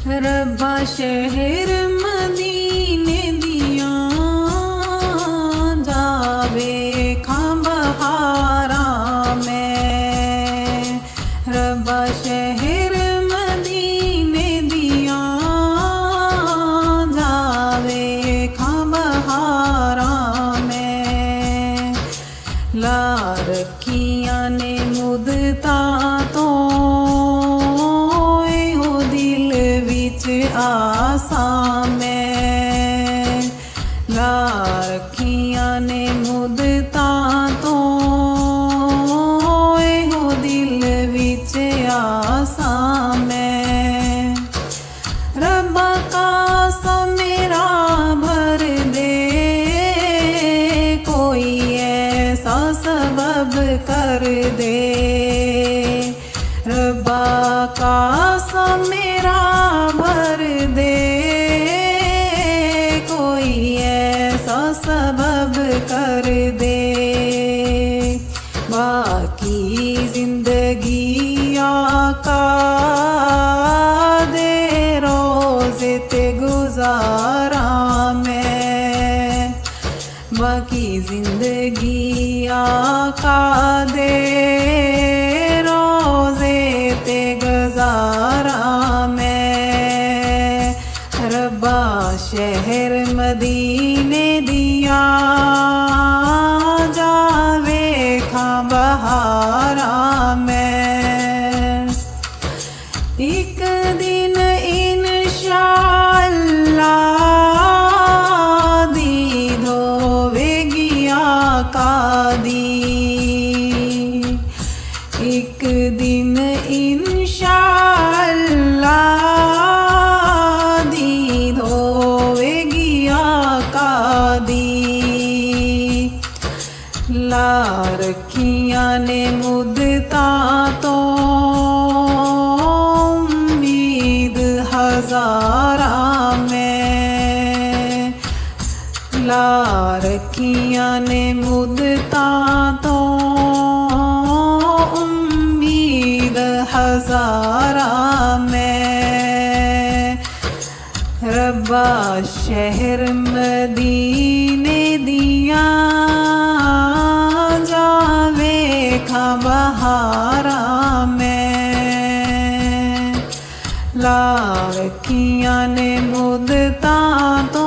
रब्बा शहर मदीने दिया जावे खां बहारा में। रब्बा शहर मदीने दिया जावे खां बहारा में। ला रखियां ने मुदता तो आसा में। ला रखियां ने मुदता तो हो दिल विच आसा में। रब्बा कासा मेरा भर दे कोई ऐसा सबब कर दे। रब्बा कासा मेरा भर दे कोई ऐसा सबब कर दे। बाकी जिंदगी आका दे रोज़े ते गुजारा में। बाकी जिंदगी आका दे रोज़े ते गुजारा में। रब्बा शहर मदीने दिया जावे खां बहारा में। एक दिन इंशाअल्लाह दीद होवेगी आका दी। एक दिन इंशाअल्लाह दीद होवेगी आका दी। ला रखियां ने मुदता तो उम्मीद हज़ारा में। ला रखियां ने मुदता तो उम्मीद हज़ारा में। रब्बा शहर मदीने दिया जावे खां बहारा में। ला रखियां ने मुदता तो